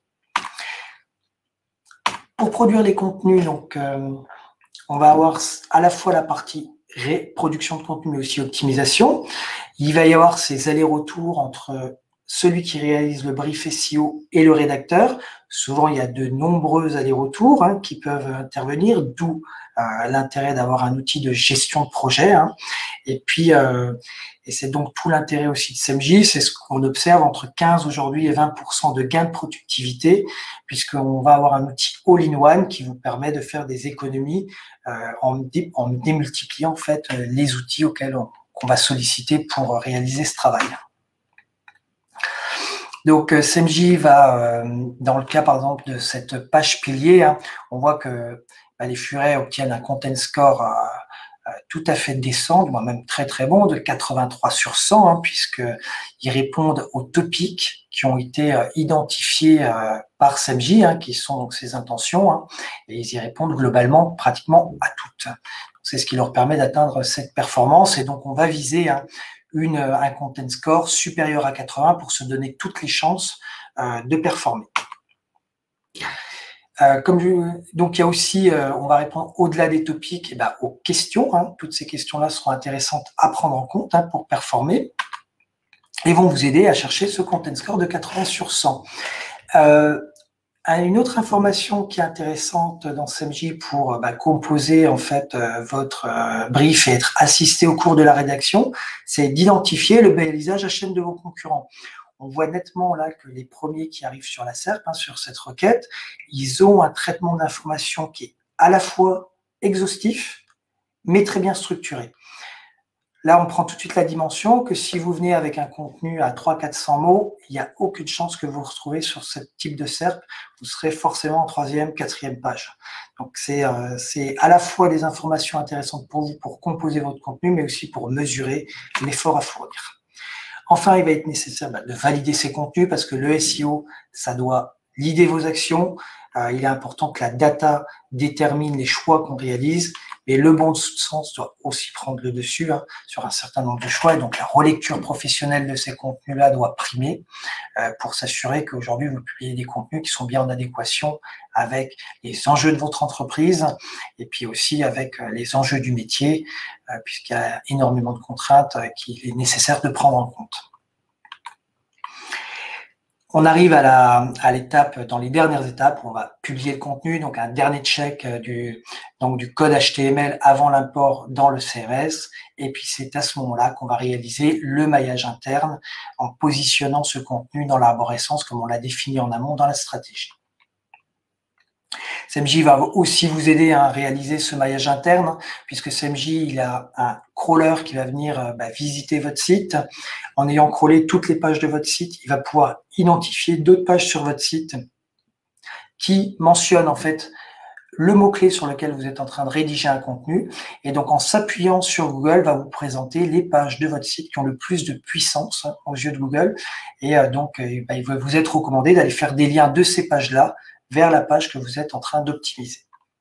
Pour produire les contenus, donc, euh, on va avoir à la fois la partie production de contenu, mais aussi optimisation. Il va y avoir ces allers-retours entre celui qui réalise le brief S E O et le rédacteur. Souvent, il y a de nombreux allers-retours hein, qui peuvent intervenir, d'où euh, l'intérêt d'avoir un outil de gestion de projet. Hein. Et puis, euh, et c'est donc tout l'intérêt aussi de S E M J, c'est ce qu'on observe entre quinze aujourd'hui et vingt pour cent de gains de productivité, puisqu'on va avoir un outil all-in-one qui vous permet de faire des économies euh, en, dé, en démultipliant en fait les outils auxquels on, qu'on va solliciter pour réaliser ce travail. Donc, S E M J va, euh, dans le cas par exemple de cette page pilier, hein, on voit que bah, les furets obtiennent un content score euh, euh, tout à fait décent, voire même très très bon, de quatre-vingt-trois sur cent, hein, puisqu'ils répondent aux topics qui ont été euh, identifiés euh, par S E M J, hein, qui sont donc ses intentions, hein, et ils y répondent globalement pratiquement à toutes. C'est ce qui leur permet d'atteindre cette performance. Et donc, on va viser hein, une, un content score supérieur à quatre-vingts pour se donner toutes les chances euh, de performer. Euh, comme je, donc, il y a aussi, euh, on va répondre au-delà des topics, et ben, aux questions. Hein. Toutes ces questions-là seront intéressantes à prendre en compte hein, pour performer et vont vous aider à chercher ce content score de quatre-vingts sur cent. Euh, Une autre information qui est intéressante dans S M J pour bah, composer en fait euh, votre euh, brief et être assisté au cours de la rédaction, c'est d'identifier le balisage H T M L de vos concurrents. On voit nettement là que les premiers qui arrivent sur la S E R P, hein, sur cette requête, ils ont un traitement d'information qui est à la fois exhaustif, mais très bien structuré. Là, on prend tout de suite la dimension que si vous venez avec un contenu à trois cents à quatre cents mots, il n'y a aucune chance que vous vous retrouvez sur ce type de S E R P. Vous serez forcément en troisième, quatrième page. Donc, c'est euh, c'est à la fois des informations intéressantes pour vous pour composer votre contenu, mais aussi pour mesurer l'effort à fournir. Enfin, il va être nécessaire bah, de valider ces contenus parce que le S E O, ça doit guider vos actions. Euh, il est important que la data détermine les choix qu'on réalise. Et le bon sens doit aussi prendre le dessus hein, sur un certain nombre de choix. Et donc, la relecture professionnelle de ces contenus-là doit primer euh, pour s'assurer qu'aujourd'hui, vous publiez des contenus qui sont bien en adéquation avec les enjeux de votre entreprise et puis aussi avec euh, les enjeux du métier, euh, puisqu'il y a énormément de contraintes euh, qu'il est nécessaire de prendre en compte. On arrive à la à l'étape, dans les dernières étapes, où on va publier le contenu, donc un dernier check du donc du code H T M L avant l'import dans le C M S, et puis c'est à ce moment-là qu'on va réaliser le maillage interne en positionnant ce contenu dans l'arborescence comme on l'a défini en amont dans la stratégie. S M J va aussi vous aider à réaliser ce maillage interne, puisque S M J il a un crawler qui va venir bah, visiter votre site. En ayant crawlé toutes les pages de votre site, il va pouvoir identifier d'autres pages sur votre site qui mentionnent en fait le mot-clé sur lequel vous êtes en train de rédiger un contenu. Et donc, en s'appuyant sur Google, va vous présenter les pages de votre site qui ont le plus de puissance hein, aux yeux de Google. Et euh, donc, euh, bah, il va vous être recommandé d'aller faire des liens de ces pages-là vers la page que vous êtes en train d'optimiser.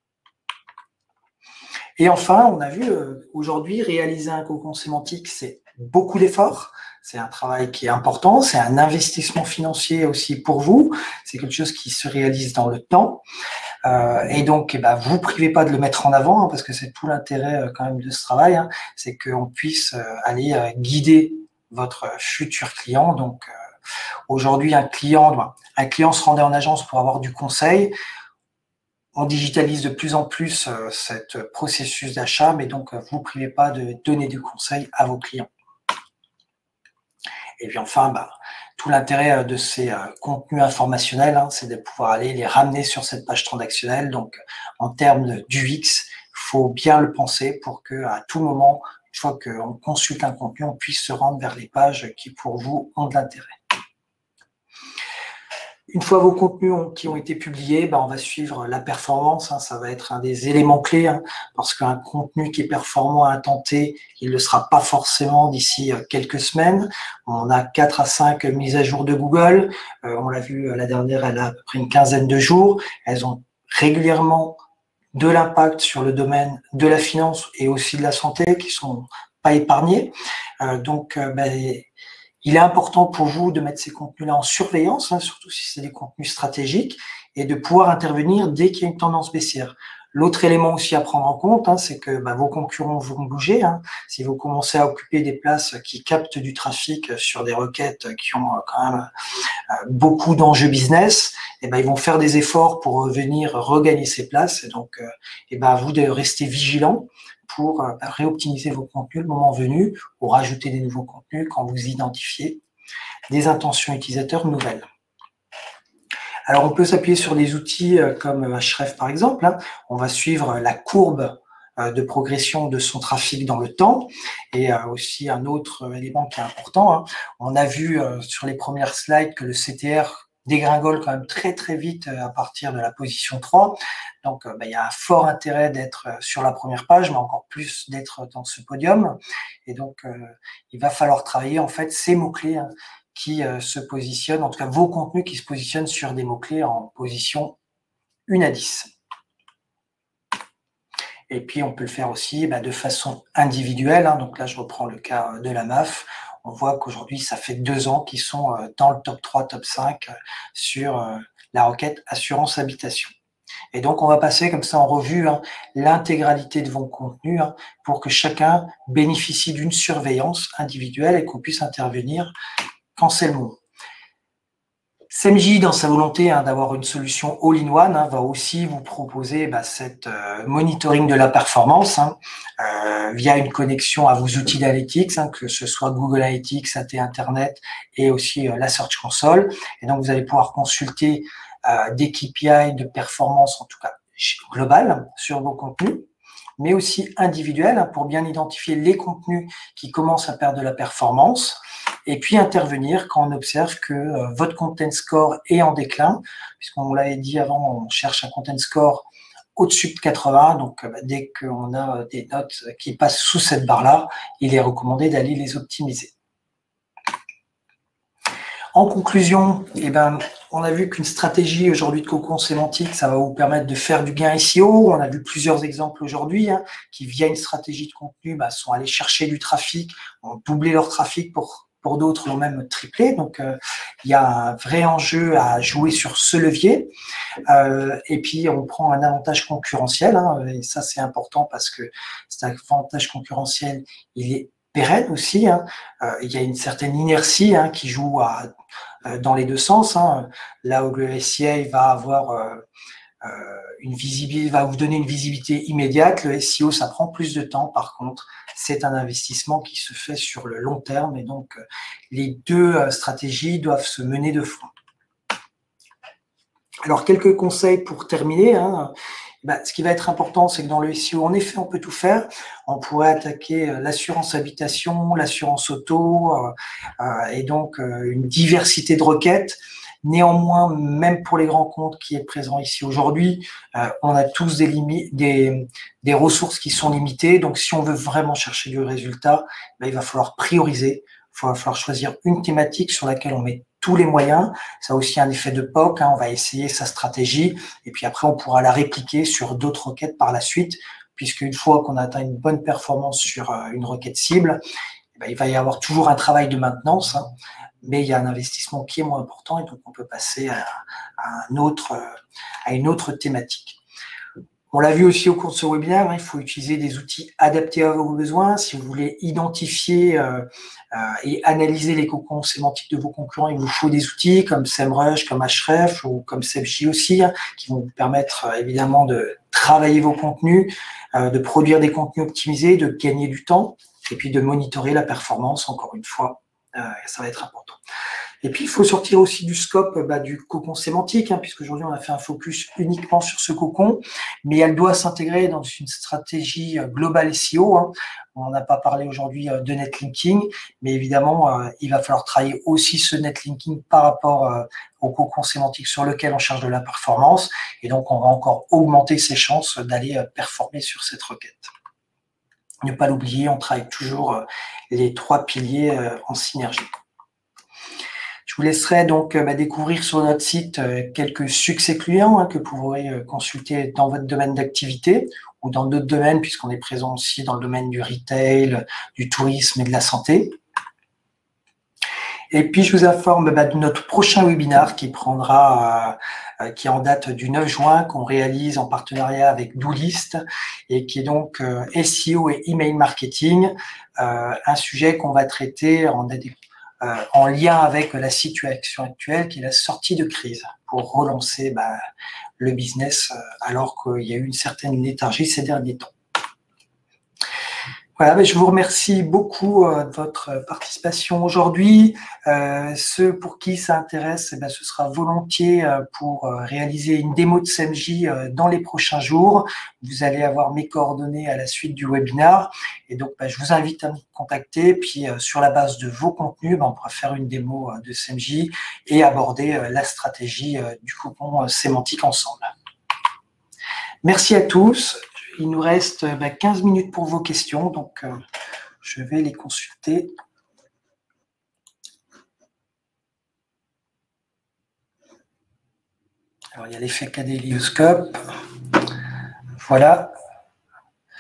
Et enfin, on a vu euh, aujourd'hui, réaliser un cocon sémantique, c'est beaucoup d'efforts. C'est un travail qui est important, c'est un investissement financier aussi pour vous. C'est quelque chose qui se réalise dans le temps. Euh, et donc, eh ben, vous privez pas de le mettre en avant, hein, parce que c'est tout l'intérêt euh, quand même de ce travail, hein, c'est qu'on puisse euh, aller euh, guider votre futur client. Donc, euh, aujourd'hui, un client, ben, un client se rendait en agence pour avoir du conseil. On digitalise de plus en plus euh, cet processus d'achat, mais donc, euh, vous ne privez pas de donner du conseil à vos clients. Et puis enfin, bah, tout l'intérêt de ces euh, contenus informationnels, hein, c'est de pouvoir aller les ramener sur cette page transactionnelle. Donc, en termes d'U X, il faut bien le penser pour que, à tout moment, une fois qu'on consulte un contenu, on puisse se rendre vers les pages qui, pour vous, ont de l'intérêt. Une fois vos contenus ont, qui ont été publiés, ben on va suivre la performance. Hein, ça va être un des éléments clés, hein, parce qu'un contenu qui est performant à un temps T, il ne le sera pas forcément d'ici quelques semaines. On a quatre à cinq mises à jour de Google. Euh, on l'a vu, la dernière, elle a à peu près une quinzaine de jours. Elles ont régulièrement de l'impact sur le domaine de la finance et aussi de la santé, qui sont pas épargnés. Euh, donc, euh, ben, il est important pour vous de mettre ces contenus-là en surveillance, hein, surtout si c'est des contenus stratégiques, et de pouvoir intervenir dès qu'il y a une tendance baissière. L'autre élément aussi à prendre en compte, hein, c'est que bah, vos concurrents vont bouger. Hein. Si vous commencez à occuper des places qui captent du trafic sur des requêtes qui ont quand même euh, beaucoup d'enjeux business, et ben, ils vont faire des efforts pour venir regagner ces places. Et donc, euh, et ben, à vous de rester vigilant pour euh, réoptimiser vos contenus le moment venu ou rajouter des nouveaux contenus quand vous identifiez des intentions utilisateurs nouvelles. Alors, on peut s'appuyer sur des outils comme Ahref par exemple. Hein. On va suivre la courbe de progression de son trafic dans le temps. Et aussi un autre élément qui est important, hein. On a vu sur les premières slides que le C T R dégringole quand même très très vite à partir de la position trois. Donc, bah, il y a un fort intérêt d'être sur la première page, mais encore plus d'être dans ce podium. Et donc, euh, il va falloir travailler en fait ces mots-clés, hein, qui euh, se positionnent, en tout cas vos contenus qui se positionnent sur des mots-clés en position un à dix. Et puis, on peut le faire aussi bah, de façon individuelle. Hein. Donc là, je reprends le cas de la M A F. On voit qu'aujourd'hui, ça fait deux ans qu'ils sont dans le top trois, top cinq sur la requête assurance habitation. Et donc, on va passer comme ça en revue hein, l'intégralité de vos contenus hein, pour que chacun bénéficie d'une surveillance individuelle et qu'on puisse intervenir quand c'est le moment. Semj, dans sa volonté hein, d'avoir une solution all-in-one, hein, va aussi vous proposer bah, cette euh, monitoring de la performance hein, euh, via une connexion à vos outils d'analytics, hein, que ce soit Google Analytics, A T Internet et aussi euh, la Search Console. Et donc, vous allez pouvoir consulter euh, des K P I de performance, en tout cas globale, sur vos contenus, mais aussi individuels hein, pour bien identifier les contenus qui commencent à perdre de la performance et puis intervenir quand on observe que euh, votre content score est en déclin, puisqu'on l'avait dit avant, on cherche un content score au-dessus de quatre-vingts, donc euh, bah, dès qu'on a des notes qui passent sous cette barre-là, il est recommandé d'aller les optimiser. En conclusion, eh ben, on a vu qu'une stratégie aujourd'hui de cocon sémantique, ça va vous permettre de faire du gain S E O. On a vu plusieurs exemples aujourd'hui hein, qui, via une stratégie de contenu, bah, sont allés chercher du trafic, ont doublé leur trafic, pour, pour d'autres l'ont même triplé. Donc, euh, il y a un vrai enjeu à jouer sur ce levier. Euh, et puis, on prend un avantage concurrentiel. Hein, et ça, c'est important parce que cet avantage concurrentiel, il est pérenne aussi. Hein. Euh, il y a une certaine inertie hein, qui joue à dans les deux sens, hein. Là où le S I A va avoir euh, euh, une visibilité, va vous donner une visibilité immédiate, le S E O ça prend plus de temps. Par contre, c'est un investissement qui se fait sur le long terme et donc euh, les deux euh, stratégies doivent se mener de front. Alors quelques conseils pour terminer. Hein. Ben, ce qui va être important, c'est que dans le S E O, en effet, on peut tout faire. On pourrait attaquer l'assurance habitation, l'assurance auto, euh, euh, et donc euh, une diversité de requêtes. Néanmoins, même pour les grands comptes qui est présent ici aujourd'hui, euh, on a tous des, limites, des, des ressources qui sont limitées. Donc, si on veut vraiment chercher du résultat, ben, il va falloir prioriser. Il va falloir choisir une thématique sur laquelle on met tous les moyens. Ça a aussi un effet de P O C, hein, on va essayer sa stratégie et puis après on pourra la répliquer sur d'autres requêtes par la suite, puisque une fois qu'on a atteint une bonne performance sur euh, une requête cible, eh ben, il va y avoir toujours un travail de maintenance, hein, mais il y a un investissement qui est moins important et donc on peut passer à, à, un autre, euh, à une autre thématique. On l'a vu aussi au cours de ce webinaire, hein, il faut utiliser des outils adaptés à vos besoins. Si vous voulez identifier euh, euh, et analyser les cocons sémantiques de vos concurrents, il vous faut des outils comme SEMrush, comme Ahref ou comme Semj aussi, hein, qui vont vous permettre euh, évidemment de travailler vos contenus, euh, de produire des contenus optimisés, de gagner du temps et puis de monitorer la performance, encore une fois, euh, ça va être important. Et puis, il faut sortir aussi du scope bah, du cocon sémantique, hein, puisqu'aujourd'hui, on a fait un focus uniquement sur ce cocon, mais elle doit s'intégrer dans une stratégie globale S E O. Hein. On n'a pas parlé aujourd'hui de netlinking, mais évidemment, euh, il va falloir travailler aussi ce netlinking par rapport euh, au cocon sémantique sur lequel on cherche de la performance. Et donc, on va encore augmenter ses chances d'aller euh, performer sur cette requête. Ne pas l'oublier, on travaille toujours euh, les trois piliers euh, en synergie. Je vous laisserai donc bah, découvrir sur notre site euh, quelques succès clients hein, que vous pourrez euh, consulter dans votre domaine d'activité ou dans d'autres domaines, puisqu'on est présent aussi dans le domaine du retail, du tourisme et de la santé. Et puis, je vous informe bah, de notre prochain webinaire qui prendra, euh, qui est en date du neuf juin, qu'on réalise en partenariat avec Doolist et qui est donc euh, S E O et email marketing, euh, un sujet qu'on va traiter en Euh, en lien avec la situation actuelle qui est la sortie de crise pour relancer bah, le business euh, alors qu'il y a eu une certaine léthargie ces derniers temps. Voilà, mais je vous remercie beaucoup euh, de votre participation aujourd'hui. Euh, ceux pour qui ça intéresse, eh ben, ce sera volontiers euh, pour euh, réaliser une démo de Semj euh, dans les prochains jours. Vous allez avoir mes coordonnées à la suite du webinaire. Et donc, bah, je vous invite à me contacter. Puis, euh, sur la base de vos contenus, bah, on pourra faire une démo euh, de Semj et aborder euh, la stratégie euh, du cocon euh, sémantique ensemble. Merci à tous. Il nous reste bah, quinze minutes pour vos questions, donc euh, je vais les consulter. Alors, il y a l'effet cadélioscope. Voilà.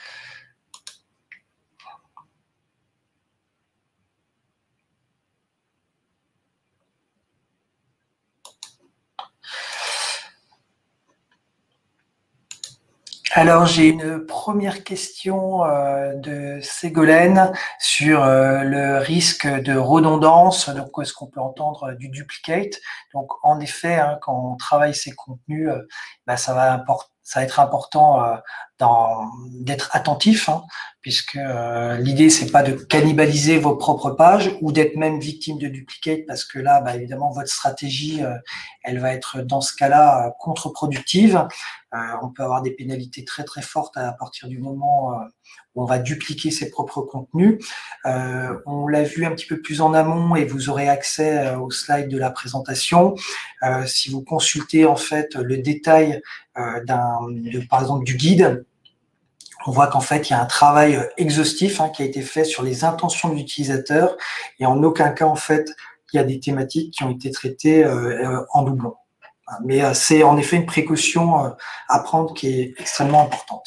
Alors, j'ai une première question euh, de Ségolène sur euh, le risque de redondance. Donc, est-ce qu'on peut entendre euh, du duplicate? Donc, en effet, hein, quand on travaille ces contenus, euh, bah, ça va import- ça va être important euh, dans- d'être attentif, hein, puisque euh, l'idée, c'est pas de cannibaliser vos propres pages ou d'être même victime de duplicate, parce que là, bah, évidemment, votre stratégie, euh, elle va être dans ce cas-là euh, contre-productive. Euh, on peut avoir des pénalités très très fortes à partir du moment euh, où on va dupliquer ses propres contenus. Euh, on l'a vu un petit peu plus en amont et vous aurez accès euh, aux slides de la présentation. Euh, si vous consultez en fait le détail euh, d'un, de, par exemple du guide, on voit qu'en fait il y a un travail exhaustif hein, qui a été fait sur les intentions de l'utilisateur et en aucun cas en fait il y a des thématiques qui ont été traitées euh, en doublon. Mais euh, c'est en effet une précaution euh, à prendre qui est extrêmement importante.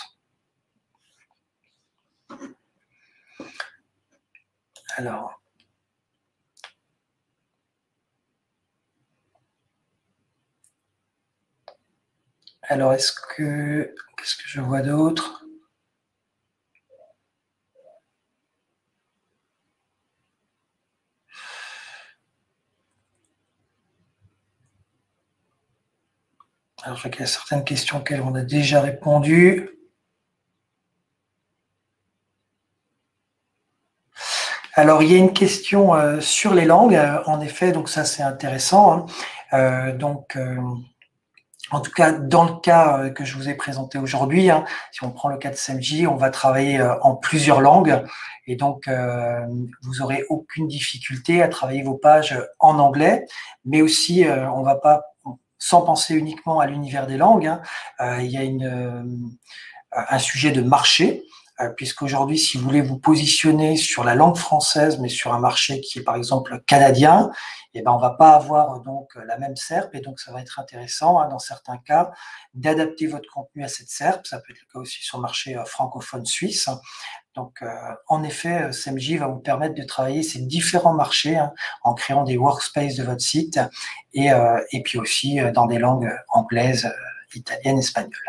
Alors, alors est-ce que qu'est-ce que je vois d'autre? Alors, je vois qu'il y a certaines questions auxquelles on a déjà répondu. Alors, il y a une question euh, sur les langues, euh, en effet, donc ça c'est intéressant. Hein. Euh, donc, euh, en tout cas, dans le cas euh, que je vous ai présenté aujourd'hui, hein, si on prend le cas de S M J, on va travailler euh, en plusieurs langues et donc euh, vous aurez aucune difficulté à travailler vos pages en anglais, mais aussi euh, on va pas sans penser uniquement à l'univers des langues. Hein, euh, il y a une, euh, un sujet de marché. Euh, puisqu'aujourd'hui, si vous voulez vous positionner sur la langue française, mais sur un marché qui est par exemple canadien, eh ben, on va pas avoir donc la même S E R P et donc ça va être intéressant hein, dans certains cas d'adapter votre contenu à cette S E R P. Ça peut être le cas aussi sur le marché euh, francophone suisse. Donc, euh, en effet, S M J va vous permettre de travailler ces différents marchés hein, en créant des workspaces de votre site et, euh, et puis aussi euh, dans des langues anglaises, euh, italiennes, espagnoles.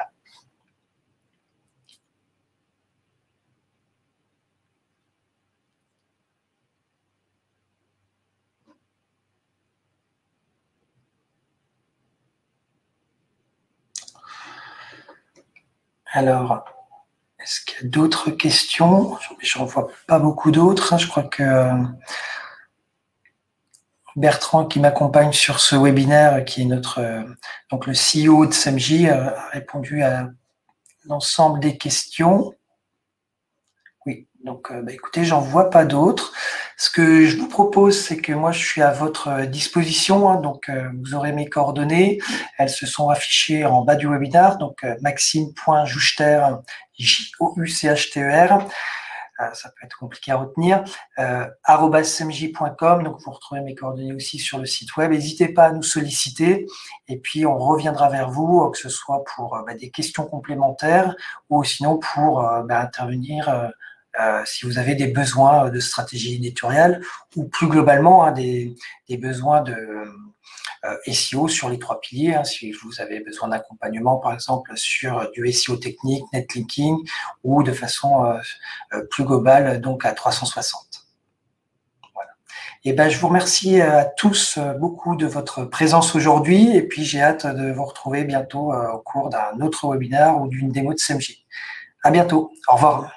Alors, est-ce qu'il y a d'autres questions? Je n'en vois pas beaucoup d'autres. Je crois que Bertrand, qui m'accompagne sur ce webinaire, qui est notre donc le C E O de S M J, a répondu à l'ensemble des questions. Oui, donc bah, écoutez, j'en vois pas d'autres. Ce que je vous propose, c'est que moi, je suis à votre disposition. Hein, donc, euh, vous aurez mes coordonnées. Elles se sont affichées en bas du webinaire. Donc, euh, maxime.juchter, J O U C H T E R. Euh, ça peut être compliqué à retenir. Euh, arobase s m j point com. Donc, vous retrouvez mes coordonnées aussi sur le site web. N'hésitez pas à nous solliciter. Et puis, on reviendra vers vous, que ce soit pour euh, bah, des questions complémentaires ou sinon pour euh, bah, intervenir. Euh, Euh, si vous avez des besoins de stratégie éditoriale ou plus globalement hein, des, des besoins de euh, S E O sur les trois piliers, hein, si vous avez besoin d'accompagnement par exemple sur du S E O technique, netlinking ou de façon euh, euh, plus globale donc à trois cent soixante. Voilà. Et ben, je vous remercie à tous beaucoup de votre présence aujourd'hui et puis j'ai hâte de vous retrouver bientôt euh, au cours d'un autre webinaire ou d'une démo de S M J. À bientôt. Au revoir.